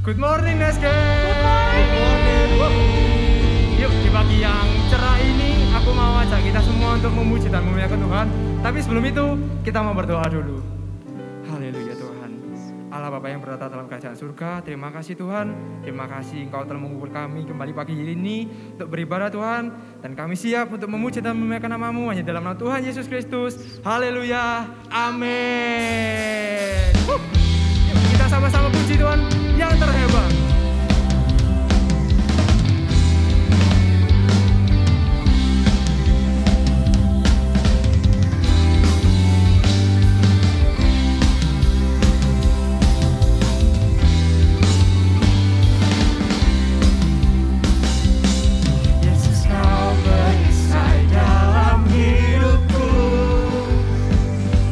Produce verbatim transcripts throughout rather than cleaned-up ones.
Good morning Neske. Good morning. Yuk di pagi yang cerah ini aku mau ajak kita semua untuk memuji dan memuliakan Tuhan. Tapi sebelum itu kita mau berdoa dulu. Haleluya Tuhan. Allah Bapa yang bertata dalam kerajaan surga, terima kasih Tuhan. Terima kasih Engkau telah mengumpul kami kembali pagi ini untuk beribadah Tuhan. Dan kami siap untuk memuji dan memuliakan nama-Mu hanya dalam nama Tuhan Yesus Kristus. Haleluya. Amin. Huh. Yuk kita sama-sama puji Tuhan yang terhebat.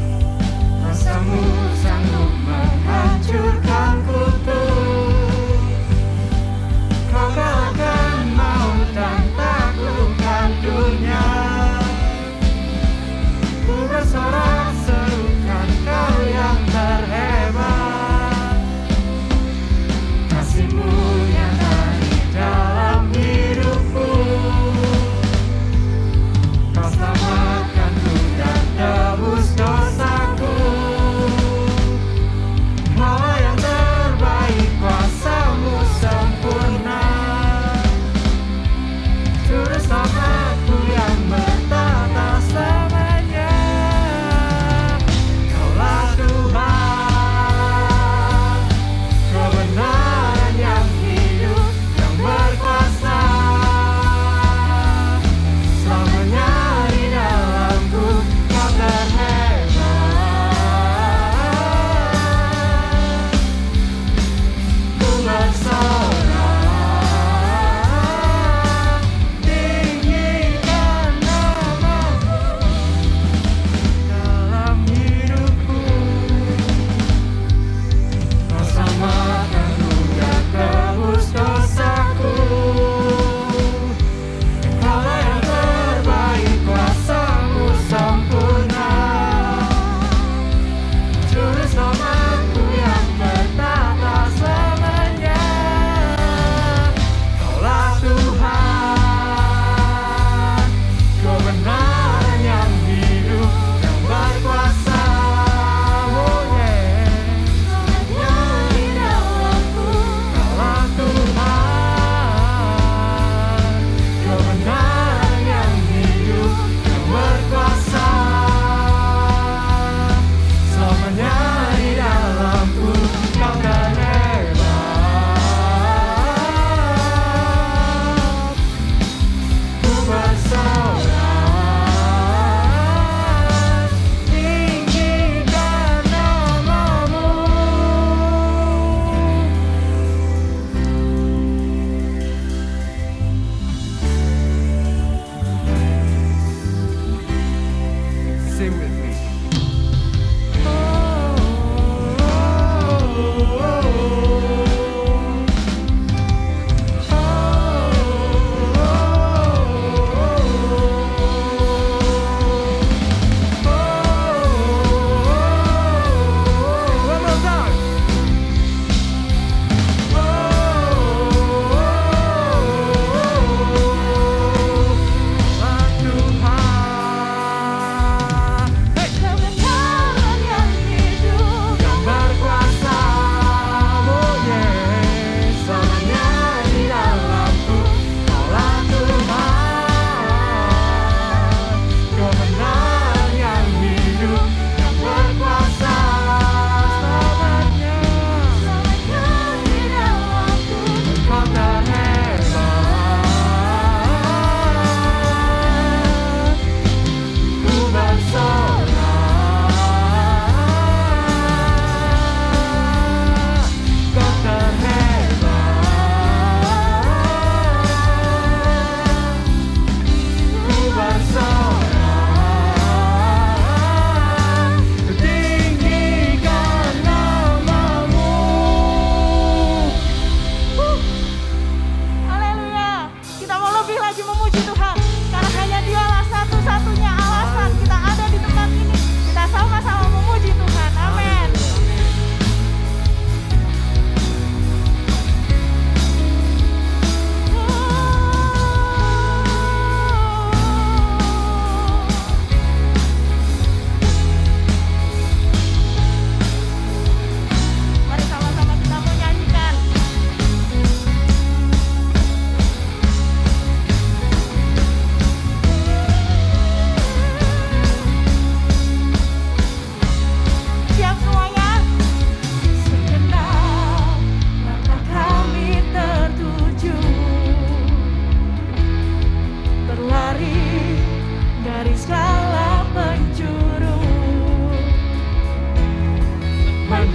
Rasamu sanggup menghancurkan kutuk.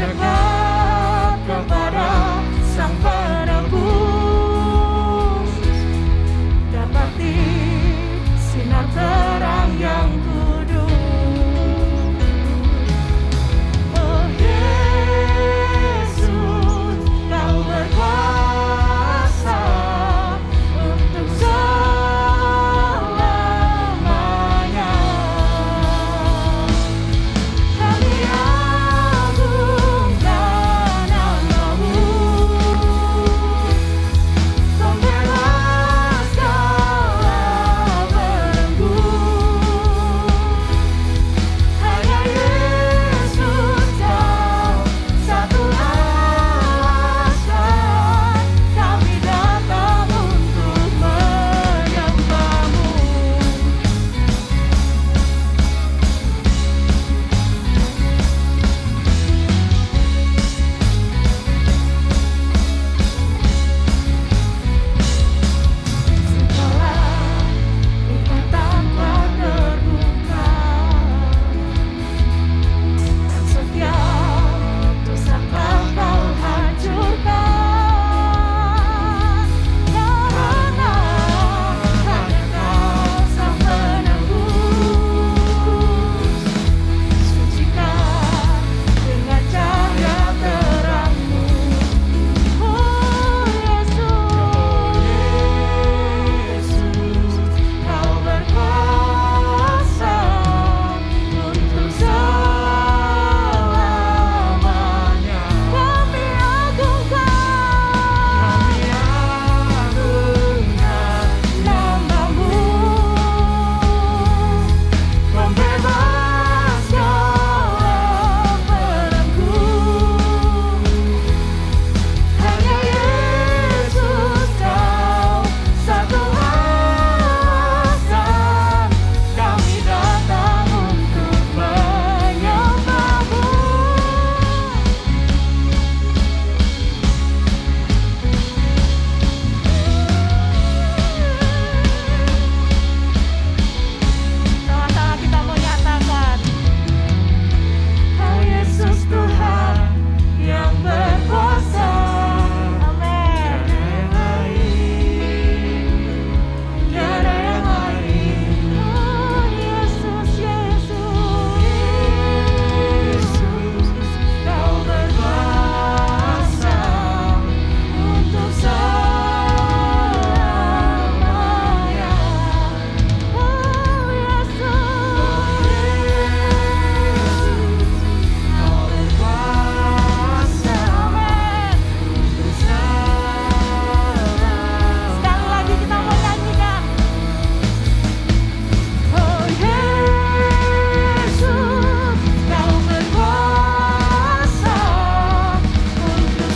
mendekat kepada Sang Penebus, dapati sinar terang yang kudus. Oh Yesus, Kau berkuasa untuk selamanya. Kami agungkan nama-Mu, pembebas segala belenggu. Hanya Yesus Kau satu alasan kami datang untuk menyembah-Mu. Segala ikatan telah terbongkar, dan setiap dosa telah Kau hancurkan. Karena hanya Kau Sang Penebus, sucikan dengan cahaya terang-Mu. Oh Yesus, Kau berkuasa untuk selamanya. Kami agungkan, kami agungkan nama-Mu, pembebas segala belenggu. Hanya Yesus Kau satu alasan kami datang untuk menyembah-Mu. Sama-sama kita mau nyatakan, Kau Yesus Tuhan yang berkuasa. Amin. Tiada yang lain. Oh Yesus, Yesus, Yesus, Kau berkuasa untuk selamanya. Oh Yesus, Kau berkuasa. Amin. Untuk selamanya. Sekali lagi kita mau nyanyikan. Oh Yesus, Kau berkuasa untuk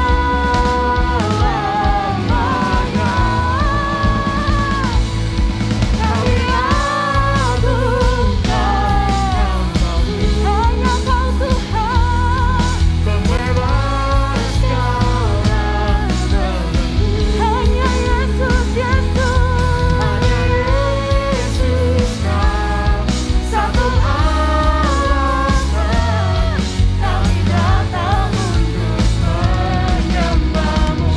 selamanya. Kami agungkan nama-Mu, hanya Kau Tuhan, pembebas segala belenggu. Hanya Yesus, Yesus, hanya Yesus Kau satu alasan kami datang untuk menyembah-Mu.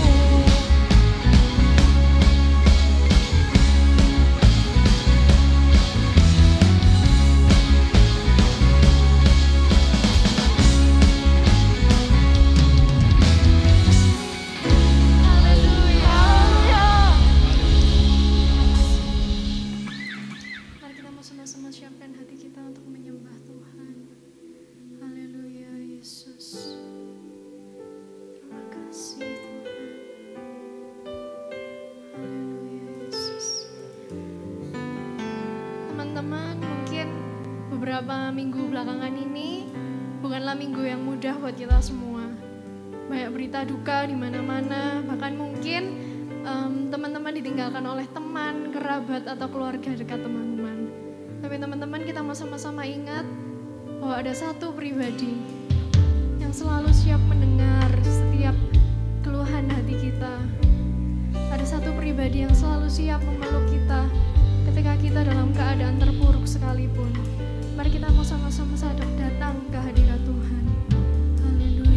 Haleluya. Mari kita mau sama-sama siapkan hati kita untuk menyembah Tuhan. Haleluya Yesus. Terima kasih Tuhan. Haleluya Yesus. Teman-teman, mungkin beberapa minggu belakangan ini bukanlah minggu yang mudah buat kita semua. Banyak berita duka di mana-mana, bahkan mungkin em, teman-teman ditinggalkan oleh teman, kerabat atau keluarga dekat teman-teman. Tapi teman-teman, kita mau sama-sama ingat bahwa ada satu pribadi yang selalu siap mendengar setiap keluhan hati kita. Ada satu pribadi yang selalu siap memeluk kita ketika kita dalam keadaan terpuruk sekalipun. Mari kita mau sama-sama sadar datang ke hadirat Tuhan. Haleluya.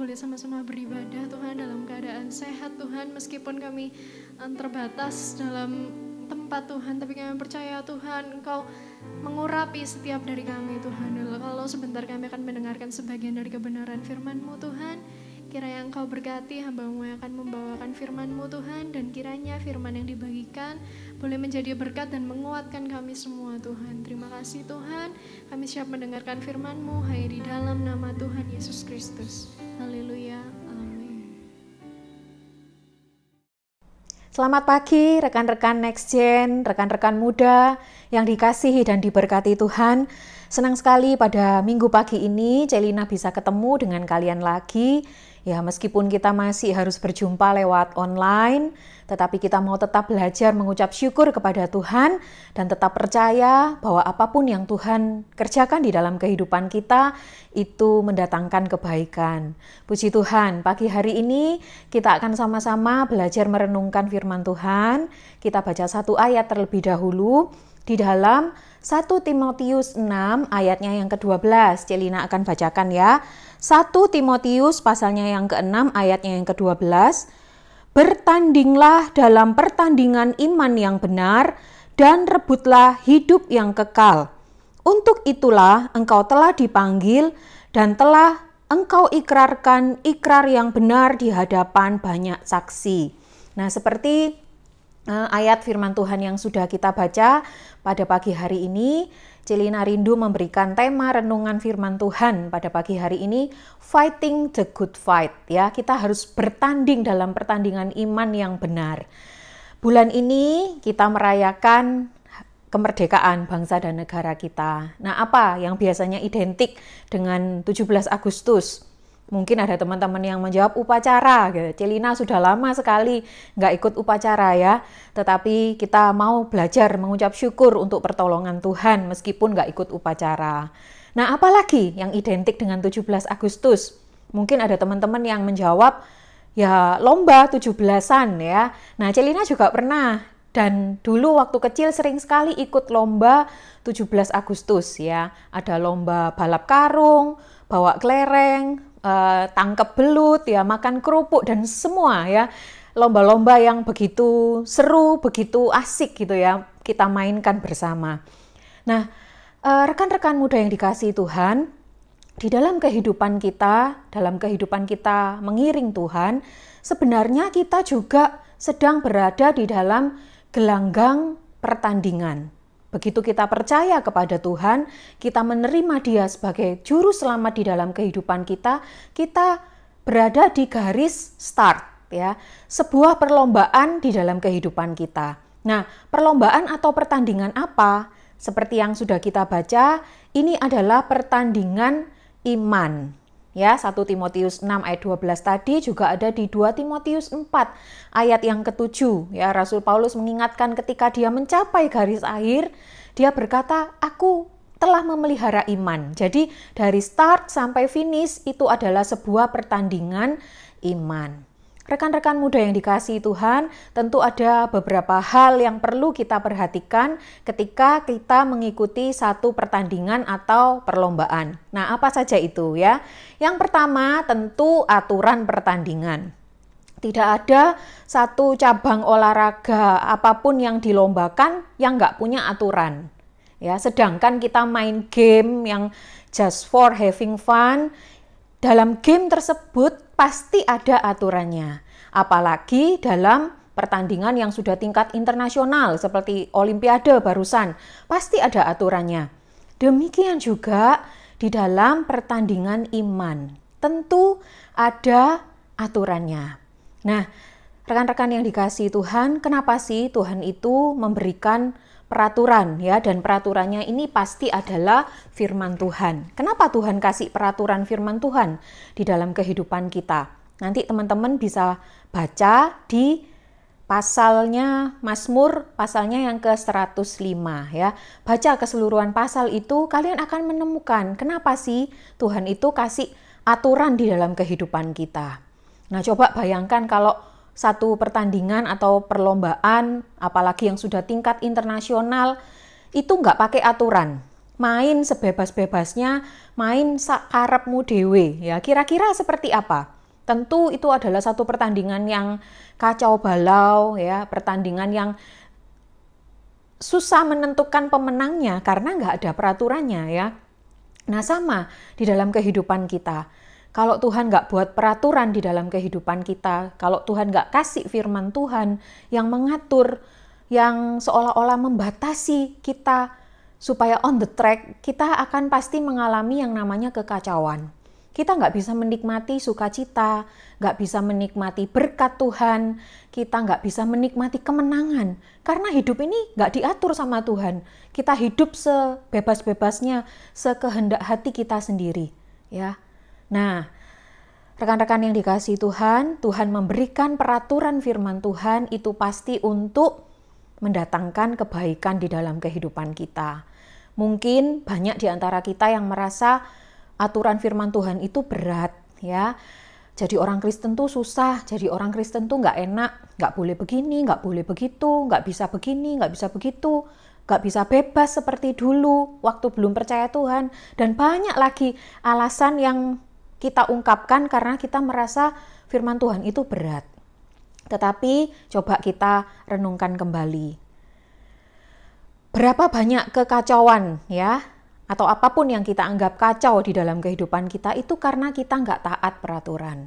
boleh sama-sama beribadah Tuhan dalam keadaan sehat Tuhan, meskipun kami um, terbatas dalam tempat Tuhan, tapi kami percaya Tuhan Engkau mengurapi setiap dari kami Tuhan. Kalau sebentar kami akan mendengarkan sebagian dari kebenaran firman-Mu Tuhan, kiranya Engkau berkati hamba-Mu yang akan membawakan firman-Mu Tuhan, dan kiranya firman yang dibagikan boleh menjadi berkat dan menguatkan kami semua Tuhan. Terima kasih Tuhan, kami siap mendengarkan firman-Mu hanya di dalam nama Tuhan Yesus Kristus. Haleluya, amin. Selamat pagi rekan-rekan Next Gen, rekan-rekan muda yang dikasihi dan diberkati Tuhan. Senang sekali pada minggu pagi ini Celina bisa ketemu dengan kalian lagi. Ya, meskipun kita masih harus berjumpa lewat online, tetapi kita mau tetap belajar mengucap syukur kepada Tuhan dan tetap percaya bahwa apapun yang Tuhan kerjakan di dalam kehidupan kita itu mendatangkan kebaikan. Puji Tuhan, pagi hari ini kita akan sama-sama belajar merenungkan firman Tuhan. Kita baca satu ayat terlebih dahulu di dalam satu Timotius enam ayatnya yang kedua belas. Celina akan bacakan ya. satu Timotius pasalnya yang keenam ayatnya yang kedua belas. Bertandinglah dalam pertandingan iman yang benar dan rebutlah hidup yang kekal. Untuk itulah engkau telah dipanggil dan telah engkau ikrarkan ikrar yang benar di hadapan banyak saksi. Nah, seperti uh, ayat firman Tuhan yang sudah kita baca pada pagi hari ini, Celina rindu memberikan tema renungan firman Tuhan pada pagi hari ini, Fighting the Good Fight. Ya, kita harus bertanding dalam pertandingan iman yang benar. Bulan ini kita merayakan kemerdekaan bangsa dan negara kita. Nah, apa yang biasanya identik dengan tujuh belas Agustus? Mungkin ada teman-teman yang menjawab upacara. Celina sudah lama sekali nggak ikut upacara ya. Tetapi kita mau belajar mengucap syukur untuk pertolongan Tuhan meskipun nggak ikut upacara. Nah, apalagi yang identik dengan tujuh belas Agustus? Mungkin ada teman-teman yang menjawab, ya lomba tujuh belasan ya. Nah, Celina juga pernah. Dan dulu waktu kecil sering sekali ikut lomba tujuh belas Agustus ya. Ada lomba balap karung, bawa kelereng, Uh, tangkep belut, ya makan kerupuk dan semua ya lomba-lomba yang begitu seru, begitu asik gitu ya kita mainkan bersama. Nah, uh, rekan-rekan muda yang dikasihi Tuhan, di dalam kehidupan kita, dalam kehidupan kita mengiring Tuhan, sebenarnya kita juga sedang berada di dalam gelanggang pertandingan. Begitu kita percaya kepada Tuhan, kita menerima Dia sebagai juru selamat di dalam kehidupan kita, kita berada di garis start ya, sebuah perlombaan di dalam kehidupan kita. Nah, perlombaan atau pertandingan apa? Seperti yang sudah kita baca, ini adalah pertandingan iman. Ya, satu Timotius enam ayat dua belas tadi juga ada di dua Timotius empat ayat yang ketujuh. Ya, Rasul Paulus mengingatkan ketika dia mencapai garis akhir, dia berkata, aku telah memelihara iman. Jadi dari start sampai finish itu adalah sebuah pertandingan iman. Rekan-rekan muda yang dikasihi Tuhan, tentu ada beberapa hal yang perlu kita perhatikan ketika kita mengikuti satu pertandingan atau perlombaan. Nah, apa saja itu ya? Yang pertama, tentu aturan pertandingan. Tidak ada satu cabang olahraga apapun yang dilombakan yang nggak punya aturan. Ya, sedangkan kita main game yang just for having fun, dalam game tersebut pasti ada aturannya. Apalagi dalam pertandingan yang sudah tingkat internasional seperti Olimpiade barusan, pasti ada aturannya. Demikian juga di dalam pertandingan iman, tentu ada aturannya. Nah, rekan-rekan yang dikasihi Tuhan, kenapa sih Tuhan itu memberikan peraturan ya, dan peraturannya ini pasti adalah firman Tuhan. Kenapa Tuhan kasih peraturan firman Tuhan di dalam kehidupan kita? Nanti teman-teman bisa baca di pasalnya Mazmur, pasalnya yang ke seratus lima ya. Baca keseluruhan pasal itu, kalian akan menemukan kenapa sih Tuhan itu kasih aturan di dalam kehidupan kita. Nah, coba bayangkan kalau satu pertandingan atau perlombaan, apalagi yang sudah tingkat internasional, itu nggak pakai aturan. Main sebebas-bebasnya, main sakarepmu dewe. Ya, kira-kira seperti apa? Tentu itu adalah satu pertandingan yang kacau balau ya, pertandingan yang susah menentukan pemenangnya karena nggak ada peraturannya ya. Nah sama di dalam kehidupan kita. Kalau Tuhan nggak buat peraturan di dalam kehidupan kita, kalau Tuhan nggak kasih firman Tuhan yang mengatur, yang seolah-olah membatasi kita supaya on the track, kita akan pasti mengalami yang namanya kekacauan. Kita nggak bisa menikmati sukacita, nggak bisa menikmati berkat Tuhan, kita nggak bisa menikmati kemenangan. Karena hidup ini nggak diatur sama Tuhan. Kita hidup sebebas-bebasnya, sekehendak hati kita sendiri. Ya. Nah, rekan-rekan yang dikasihi Tuhan, Tuhan memberikan peraturan firman Tuhan itu pasti untuk mendatangkan kebaikan di dalam kehidupan kita. Mungkin banyak di antara kita yang merasa aturan firman Tuhan itu berat, ya. Jadi orang Kristen tuh susah, jadi orang Kristen tuh nggak enak, nggak boleh begini, nggak boleh begitu, nggak bisa begini, nggak bisa begitu, nggak bisa bebas seperti dulu waktu belum percaya Tuhan, dan banyak lagi alasan yang kita ungkapkan karena kita merasa firman Tuhan itu berat. Tetapi coba kita renungkan kembali. Berapa banyak kekacauan ya, atau apapun yang kita anggap kacau di dalam kehidupan kita itu karena kita nggak taat peraturan.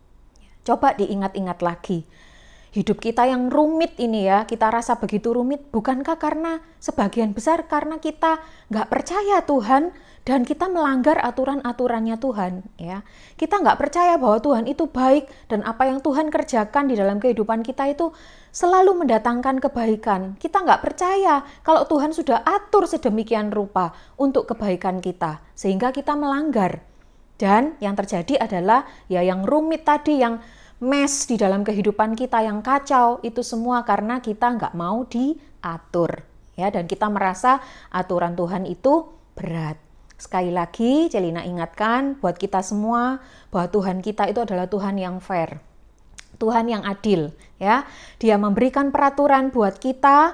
Coba diingat-ingat lagi. Hidup kita yang rumit ini ya, kita rasa begitu rumit, bukankah karena sebagian besar karena kita nggak percaya Tuhan dan kita melanggar aturan-aturannya Tuhan ya. Kita nggak percaya bahwa Tuhan itu baik dan apa yang Tuhan kerjakan di dalam kehidupan kita itu selalu mendatangkan kebaikan. Kita nggak percaya kalau Tuhan sudah atur sedemikian rupa untuk kebaikan kita sehingga kita melanggar. Dan yang terjadi adalah ya yang rumit tadi, yang mess di dalam kehidupan kita, yang kacau, itu semua karena kita nggak mau diatur ya, dan kita merasa aturan Tuhan itu berat. Sekali lagi Celina ingatkan buat kita semua bahwa Tuhan kita itu adalah Tuhan yang fair, Tuhan yang adil ya. Dia memberikan peraturan buat kita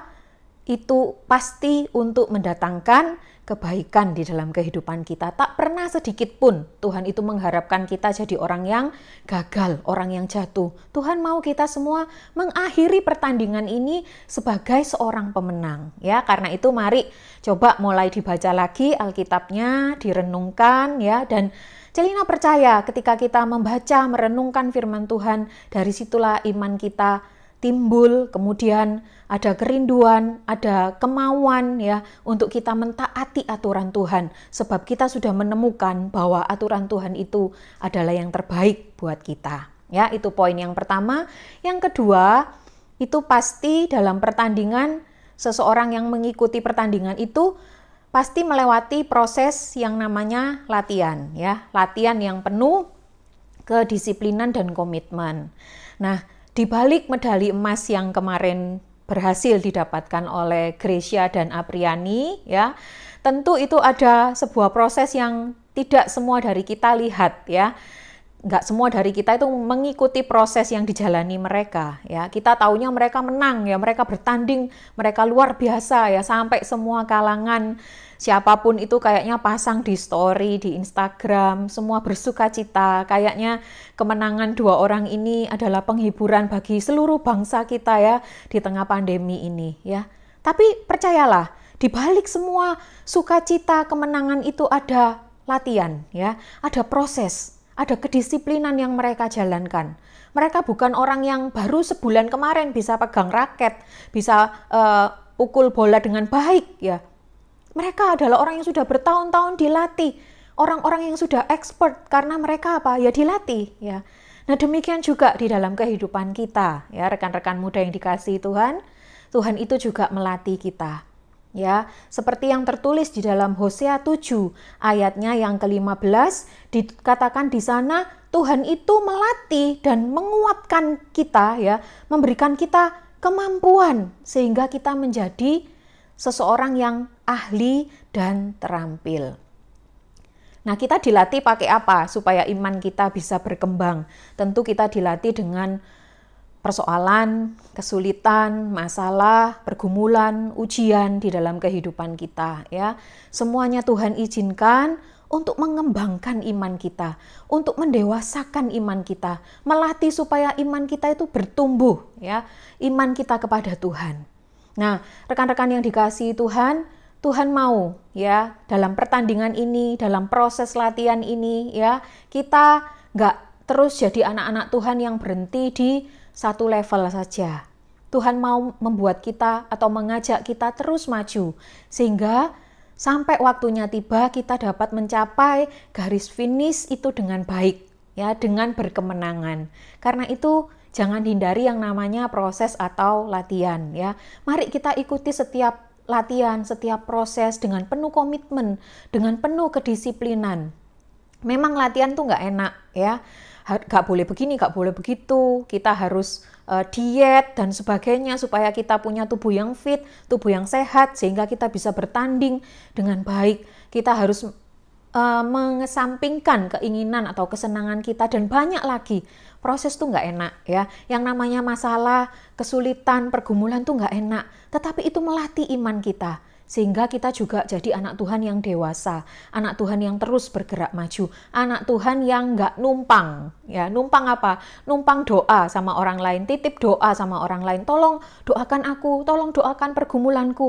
itu pasti untuk mendatangkan kebaikan di dalam kehidupan kita. Tak pernah sedikit pun Tuhan itu mengharapkan kita jadi orang yang gagal, orang yang jatuh. Tuhan mau kita semua mengakhiri pertandingan ini sebagai seorang pemenang. Ya, karena itu mari coba mulai dibaca lagi Alkitabnya, direnungkan ya, dan Celina percaya ketika kita membaca, merenungkan firman Tuhan, dari situlah iman kita timbul, kemudian ada kerinduan, ada kemauan ya untuk kita mentaati aturan Tuhan, sebab kita sudah menemukan bahwa aturan Tuhan itu adalah yang terbaik buat kita. Ya, itu poin yang pertama. Yang kedua, itu pasti dalam pertandingan seseorang yang mengikuti pertandingan itu pasti melewati proses yang namanya latihan ya, latihan yang penuh kedisiplinan dan komitmen. Nah, di balik medali emas yang kemarin berhasil didapatkan oleh Gracia dan Apriani ya, tentu itu ada sebuah proses yang tidak semua dari kita lihat ya. Nggak semua dari kita itu mengikuti proses yang dijalani mereka ya. Kita taunya mereka menang ya, mereka bertanding, mereka luar biasa ya, sampai semua kalangan siapapun itu kayaknya pasang di story, di Instagram, semua bersuka cita. Kayaknya kemenangan dua orang ini adalah penghiburan bagi seluruh bangsa kita ya di tengah pandemi ini ya. Tapi percayalah, di balik semua sukacita kemenangan itu ada latihan ya, ada proses, ada kedisiplinan yang mereka jalankan. Mereka bukan orang yang baru sebulan kemarin bisa pegang raket, bisa uh, pukul bola dengan baik ya. Mereka adalah orang yang sudah bertahun-tahun dilatih, orang-orang yang sudah expert karena mereka apa? Ya dilatih ya. Nah, demikian juga di dalam kehidupan kita ya, rekan-rekan muda yang dikasihi Tuhan. Tuhan itu juga melatih kita. Ya, seperti yang tertulis di dalam Hosea tujuh ayatnya yang kelima belas, dikatakan di sana Tuhan itu melatih dan menguatkan kita ya, memberikan kita kemampuan sehingga kita menjadi seseorang yang ahli dan terampil. Nah, kita dilatih pakai apa supaya iman kita bisa berkembang? Tentu kita dilatih dengan persoalan, kesulitan, masalah, pergumulan, ujian di dalam kehidupan kita ya. Semuanya Tuhan izinkan untuk mengembangkan iman kita, untuk mendewasakan iman kita, melatih supaya iman kita itu bertumbuh, ya, iman kita kepada Tuhan. Nah, rekan-rekan yang dikasihi Tuhan, Tuhan mau, ya, dalam pertandingan ini, dalam proses latihan ini, ya, kita nggak terus jadi anak-anak Tuhan yang berhenti di satu level saja. Tuhan mau membuat kita atau mengajak kita terus maju, sehingga sampai waktunya tiba kita dapat mencapai garis finish itu dengan baik, ya, dengan berkemenangan. Karena itu jangan hindari yang namanya proses atau latihan, ya. Mari kita ikuti setiap latihan, setiap proses dengan penuh komitmen, dengan penuh kedisiplinan. Memang latihan tuh nggak enak, ya. Nggak boleh begini, nggak boleh begitu. Kita harus uh, diet dan sebagainya supaya kita punya tubuh yang fit, tubuh yang sehat, sehingga kita bisa bertanding dengan baik. Kita harus uh, mengesampingkan keinginan atau kesenangan kita dan banyak lagi. Proses tuh nggak enak, ya. Yang namanya masalah, kesulitan, pergumulan tuh nggak enak. Tetapi itu melatih iman kita. Sehingga kita juga jadi anak Tuhan yang dewasa, anak Tuhan yang terus bergerak maju, anak Tuhan yang nggak numpang. Ya, numpang apa? Numpang doa sama orang lain, titip doa sama orang lain. Tolong doakan aku, tolong doakan pergumulanku.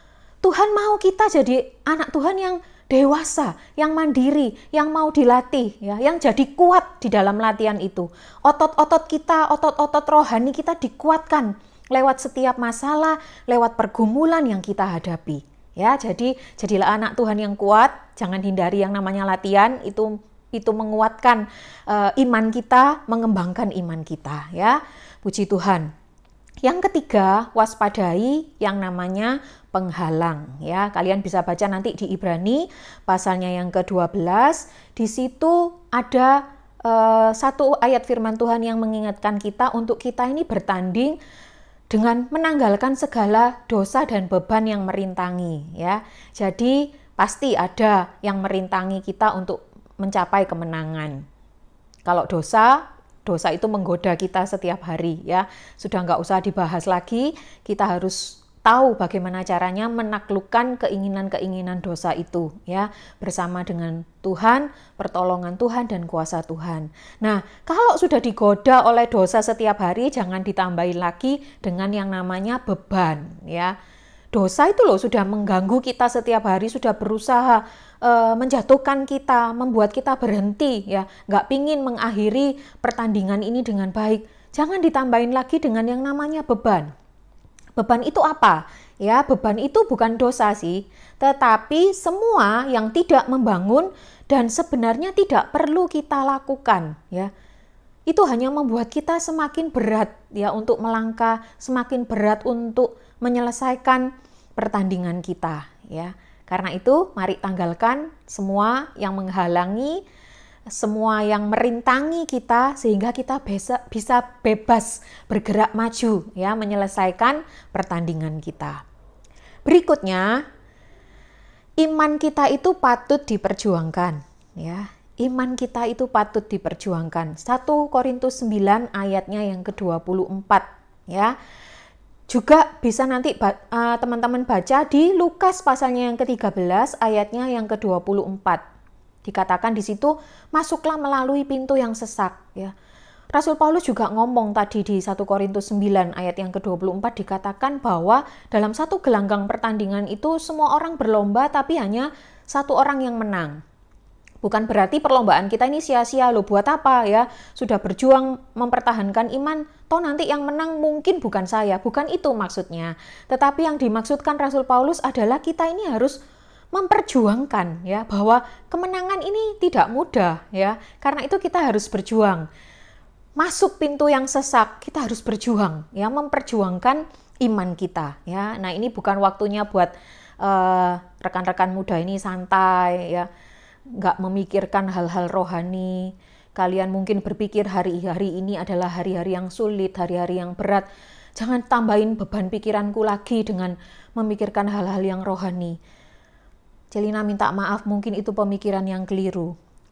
Tuhan mau kita jadi anak Tuhan yang dewasa, yang mandiri, yang mau dilatih, ya, yang jadi kuat di dalam latihan itu. Otot-otot kita, otot-otot rohani kita dikuatkan lewat setiap masalah, lewat pergumulan yang kita hadapi. Ya, jadi jadilah anak Tuhan yang kuat, jangan hindari yang namanya latihan, itu itu menguatkan uh, iman kita, mengembangkan iman kita, ya. Puji Tuhan. Yang ketiga, waspadai yang namanya penghalang, ya. Kalian bisa baca nanti di Ibrani pasalnya yang kedua belas. Di situ ada uh, satu ayat firman Tuhan yang mengingatkan kita untuk kita ini bertanding dengan menanggalkan segala dosa dan beban yang merintangi, ya. Jadi pasti ada yang merintangi kita untuk mencapai kemenangan. Kalau dosa, dosa itu menggoda kita setiap hari, ya. Sudah nggak usah dibahas lagi, kita harus tahu bagaimana caranya menaklukkan keinginan-keinginan dosa itu, ya, bersama dengan Tuhan, pertolongan Tuhan dan kuasa Tuhan. Nah, kalau sudah digoda oleh dosa setiap hari, jangan ditambahin lagi dengan yang namanya beban, ya. Dosa itu loh sudah mengganggu kita setiap hari, sudah berusaha uh, menjatuhkan kita, membuat kita berhenti, ya, nggak pingin mengakhiri pertandingan ini dengan baik. Jangan ditambahin lagi dengan yang namanya beban. Beban itu apa? Ya, beban itu bukan dosa sih, tetapi semua yang tidak membangun dan sebenarnya tidak perlu kita lakukan, ya. Itu hanya membuat kita semakin berat, ya, untuk melangkah, semakin berat untuk menyelesaikan pertandingan kita, ya. Karena itu, mari tanggalkan semua yang menghalangi, semua yang merintangi kita, sehingga kita bisa, bisa bebas bergerak maju, ya, menyelesaikan pertandingan kita. Berikutnya, iman kita itu patut diperjuangkan, ya. Iman kita itu patut diperjuangkan. satu Korintus sembilan ayatnya yang ke dua puluh empat, ya. Juga bisa nanti uh, teman-teman baca di Lukas pasalnya yang ke tiga belas ayatnya yang ke dua puluh empat. Dikatakan di situ, masuklah melalui pintu yang sesak, ya. Rasul Paulus juga ngomong tadi di satu Korintus sembilan ayat yang ke dua puluh empat, dikatakan bahwa dalam satu gelanggang pertandingan itu semua orang berlomba tapi hanya satu orang yang menang. Bukan berarti perlombaan kita ini sia-sia loh, buat apa, ya? Sudah berjuang mempertahankan iman, toh nanti yang menang mungkin bukan saya, bukan itu maksudnya. Tetapi yang dimaksudkan Rasul Paulus adalah kita ini harus memperjuangkan, ya, bahwa kemenangan ini tidak mudah, ya. Karena itu kita harus berjuang. Masuk pintu yang sesak, kita harus berjuang, ya, memperjuangkan iman kita, ya. Nah, ini bukan waktunya buat uh, rekan-rekan muda ini santai, ya, nggak memikirkan hal-hal rohani. Kalian mungkin berpikir hari-hari ini adalah hari-hari yang sulit, hari-hari yang berat. Jangan tambahin beban pikiranku lagi dengan memikirkan hal-hal yang rohani. Celina minta maaf, mungkin itu pemikiran yang keliru.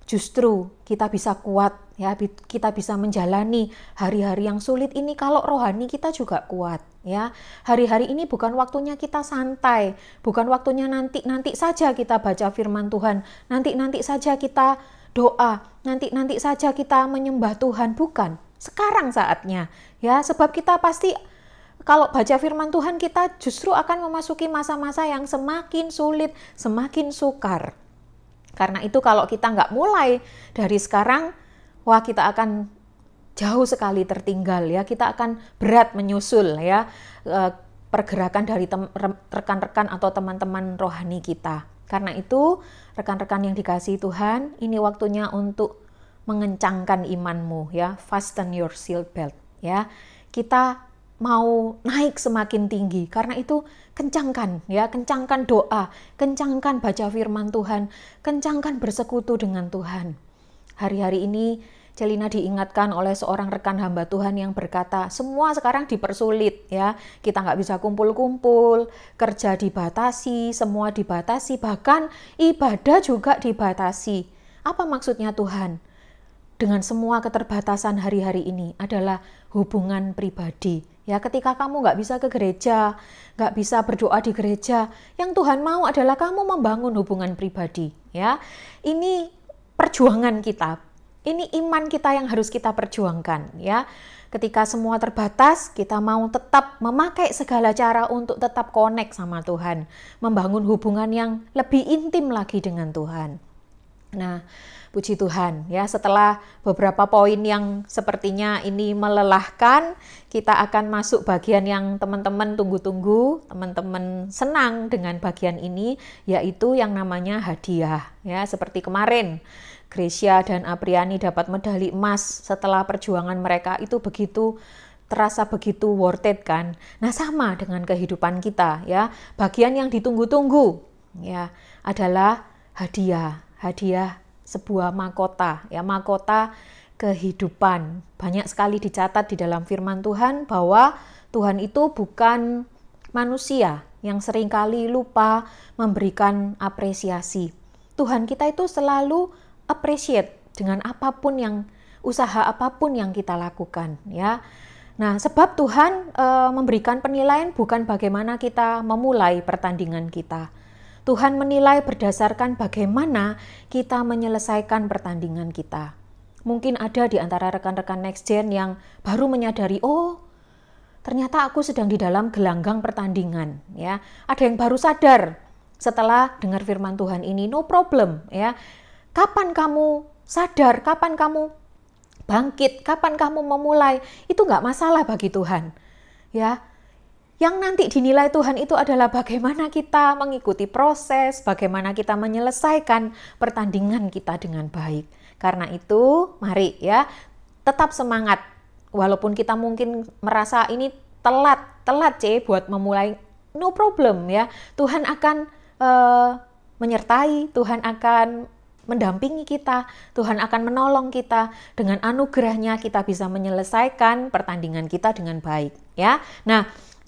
justru kita bisa kuat ya, kita bisa menjalani hari-hari yang sulit ini kalau rohani kita juga kuat ya. Hari-hari ini bukan waktunya kita santai, bukan waktunya nanti-nanti saja kita baca firman Tuhan, nanti-nanti saja kita doa, nanti-nanti saja kita menyembah Tuhan, bukan. Sekarang saatnya ya, sebab kita pasti kalau baca firman Tuhan kita justru akan memasuki masa-masa yang semakin sulit, semakin sukar. Karena itu kalau kita nggak mulai dari sekarang, wah kita akan jauh sekali tertinggal ya, kita akan berat menyusul ya pergerakan dari tem- rekan-rekan atau teman-teman rohani kita. Karena itu rekan-rekan yang dikasihi Tuhan, ini waktunya untuk mengencangkan imanmu ya, fasten your seat belt ya. Kita mau naik semakin tinggi, karena itu kencangkan ya, kencangkan doa, kencangkan baca firman Tuhan, kencangkan bersekutu dengan Tuhan. Hari-hari ini Celina diingatkan oleh seorang rekan hamba Tuhan yang berkata, semua sekarang dipersulit ya, kita nggak bisa kumpul-kumpul, kerja dibatasi, semua dibatasi, bahkan ibadah juga dibatasi. Apa maksudnya Tuhan? Dengan semua keterbatasan hari-hari ini adalah hubungan pribadi. Ya, ketika kamu nggak bisa ke gereja, nggak bisa berdoa di gereja, yang Tuhan mau adalah kamu membangun hubungan pribadi. Ya, ini perjuangan kita, ini iman kita yang harus kita perjuangkan. Ya, ketika semua terbatas, kita mau tetap memakai segala cara untuk tetap connect sama Tuhan, membangun hubungan yang lebih intim lagi dengan Tuhan. Nah, puji Tuhan ya, setelah beberapa poin yang sepertinya ini melelahkan, kita akan masuk bagian yang teman-teman tunggu-tunggu, teman-teman senang dengan bagian ini, yaitu yang namanya hadiah ya. Seperti kemarin Gracia dan Apriani dapat medali emas setelah perjuangan mereka itu begitu terasa begitu worth it kan. Nah, sama dengan kehidupan kita ya. Bagian yang ditunggu-tunggu ya adalah hadiah, hadiah sebuah mahkota, ya mahkota kehidupan. Banyak sekali dicatat di dalam firman Tuhan bahwa Tuhan itu bukan manusia yang seringkali lupa memberikan apresiasi. Tuhan kita itu selalu appreciate dengan apapun yang, usaha apapun yang kita lakukan, ya. Nah, sebab Tuhan e, memberikan penilaian bukan bagaimana kita memulai pertandingan kita. Tuhan menilai berdasarkan bagaimana kita menyelesaikan pertandingan kita. Mungkin ada di antara rekan-rekan Next Gen yang baru menyadari, oh ternyata aku sedang di dalam gelanggang pertandingan. Ya, ada yang baru sadar setelah dengar firman Tuhan ini, no problem. Ya, kapan kamu sadar, kapan kamu bangkit, kapan kamu memulai, itu nggak masalah bagi Tuhan. Ya. Yang nanti dinilai Tuhan itu adalah bagaimana kita mengikuti proses, bagaimana kita menyelesaikan pertandingan kita dengan baik. Karena itu, mari ya, tetap semangat. Walaupun kita mungkin merasa ini telat, telat C buat memulai, no problem ya. Tuhan akan uh, menyertai, Tuhan akan mendampingi kita, Tuhan akan menolong kita. Dengan anugerahnya kita bisa menyelesaikan pertandingan kita dengan baik ya. Nah,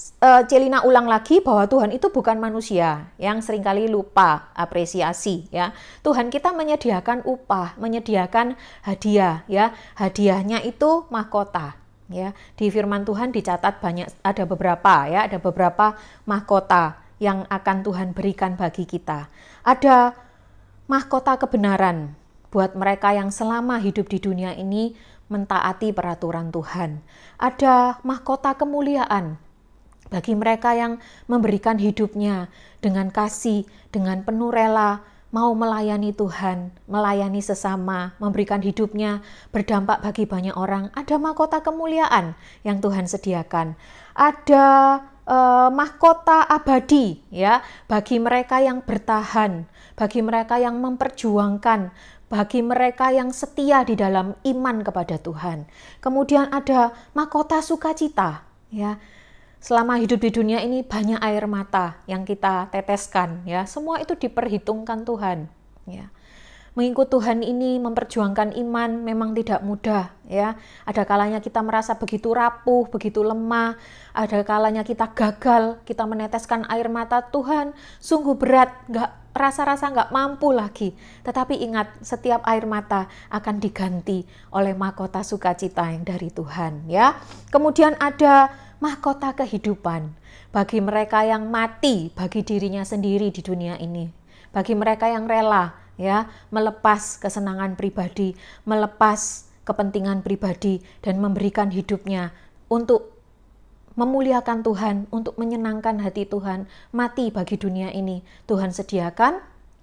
Celina ulang lagi bahwa Tuhan itu bukan manusia yang seringkali lupa apresiasi ya. Tuhan kita menyediakan upah, menyediakan hadiah ya. Hadiahnya itu mahkota ya. Di firman Tuhan dicatat banyak, ada beberapa ya, ada beberapa mahkota yang akan Tuhan berikan bagi kita. Ada mahkota kebenaran buat mereka yang selama hidup di dunia ini mentaati peraturan Tuhan. Ada mahkota kemuliaan bagi mereka yang memberikan hidupnya dengan kasih, dengan penuh rela, mau melayani Tuhan, melayani sesama, memberikan hidupnya berdampak bagi banyak orang. Ada mahkota kemuliaan yang Tuhan sediakan. Ada eh, mahkota abadi ya bagi mereka yang bertahan, bagi mereka yang memperjuangkan, bagi mereka yang setia di dalam iman kepada Tuhan. Kemudian ada mahkota sukacita ya. Selama hidup di dunia ini banyak air mata yang kita teteskan ya, semua itu diperhitungkan Tuhan ya. Mengikut Tuhan ini memperjuangkan iman memang tidak mudah ya. Ada kalanya kita merasa begitu rapuh, begitu lemah, ada kalanya kita gagal, kita meneteskan air mata. Tuhan sungguh berat, nggak rasa-rasa nggak mampu lagi. Tetapi ingat, setiap air mata akan diganti oleh mahkota sukacita yang dari Tuhan, ya. Kemudian ada mahkota kehidupan bagi mereka yang mati bagi dirinya sendiri di dunia ini. Bagi mereka yang rela, ya, melepas kesenangan pribadi, melepas kepentingan pribadi dan memberikan hidupnya untuk memuliakan Tuhan, untuk menyenangkan hati Tuhan, mati bagi dunia ini. Tuhan sediakan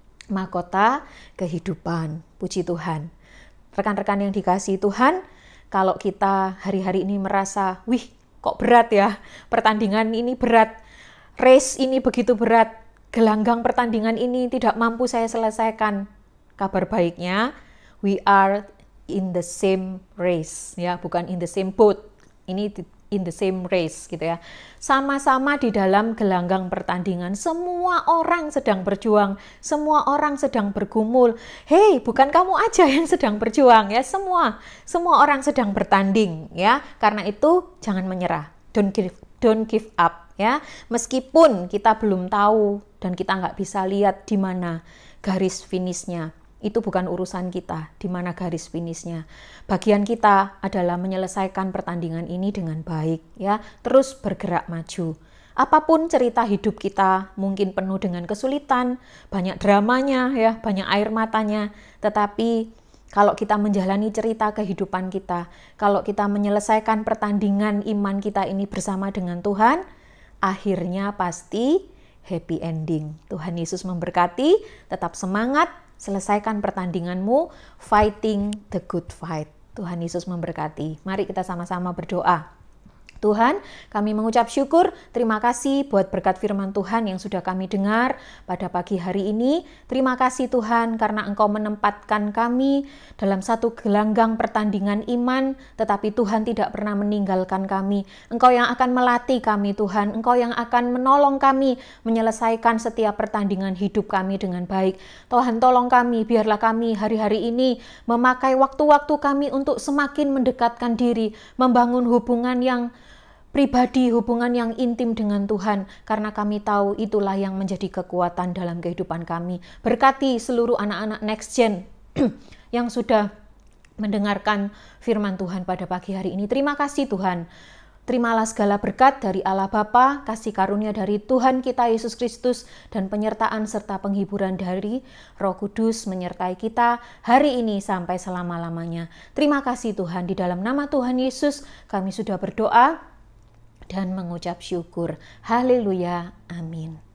mahkota kehidupan. Puji Tuhan. Rekan-rekan yang dikasihi Tuhan, kalau kita hari-hari ini merasa, wih kok berat ya, pertandingan ini berat, race ini begitu berat, gelanggang pertandingan ini tidak mampu saya selesaikan. Kabar baiknya, we are in the same race, ya, bukan in the same boat. Ini in the same race gitu ya. Sama-sama di dalam gelanggang pertandingan. Semua orang sedang berjuang, semua orang sedang bergumul. Hei, bukan kamu aja yang sedang berjuang ya, semua. Semua orang sedang bertanding ya. Karena itu jangan menyerah. Don't give don't give up ya. Meskipun kita belum tahu dan kita nggak bisa lihat di mana garis finishnya. Itu bukan urusan kita, di mana garis finishnya. Bagian kita adalah menyelesaikan pertandingan ini dengan baik, ya. Terus bergerak maju. Apapun cerita hidup kita, mungkin penuh dengan kesulitan, banyak dramanya, ya, banyak air matanya. Tetapi kalau kita menjalani cerita kehidupan kita, kalau kita menyelesaikan pertandingan iman kita ini bersama dengan Tuhan, akhirnya pasti happy ending. Tuhan Yesus memberkati, tetap semangat. Selesaikan pertandinganmu, fighting the good fight. Tuhan Yesus memberkati. Mari kita sama-sama berdoa. Tuhan, kami mengucap syukur, terima kasih buat berkat firman Tuhan yang sudah kami dengar pada pagi hari ini. Terima kasih Tuhan karena Engkau menempatkan kami dalam satu gelanggang pertandingan iman, tetapi Tuhan tidak pernah meninggalkan kami. Engkau yang akan melatih kami Tuhan, Engkau yang akan menolong kami menyelesaikan setiap pertandingan hidup kami dengan baik. Tuhan tolong kami, biarlah kami hari-hari ini memakai waktu-waktu kami untuk semakin mendekatkan diri, membangun hubungan yang pribadi, hubungan yang intim dengan Tuhan, karena kami tahu itulah yang menjadi kekuatan dalam kehidupan kami. Berkati seluruh anak-anak Next Gen yang sudah mendengarkan firman Tuhan pada pagi hari ini. Terima kasih Tuhan. Terimalah segala berkat dari Allah Bapa, kasih karunia dari Tuhan kita Yesus Kristus, dan penyertaan serta penghiburan dari Roh Kudus menyertai kita hari ini sampai selama-lamanya. Terima kasih Tuhan, di dalam nama Tuhan Yesus kami sudah berdoa dan mengucap syukur. Haleluya. Amin.